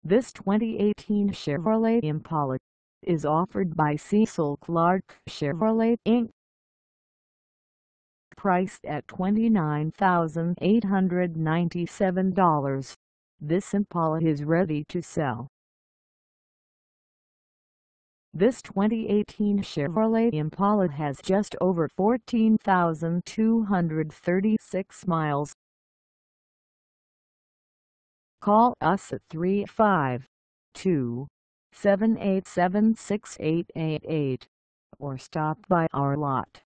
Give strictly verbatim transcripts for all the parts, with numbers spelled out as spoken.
This twenty eighteen Chevrolet Impala is offered by CECIL Clark Chevrolet Incorporated. Priced at twenty-nine thousand eight hundred ninety-seven dollars, this Impala is ready to sell. This twenty eighteen Chevrolet Impala has just over fourteen thousand two hundred thirty-six miles. Call us at three five two, seven eight seven, six eight eight eight or stop by our lot.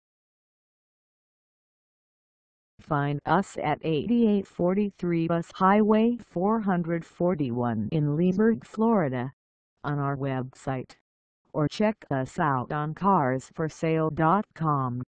Find us at eighty-eight forty-three U S Highway four forty-one in Leesburg, Florida, on our website, or check us out on cars for sale dot com.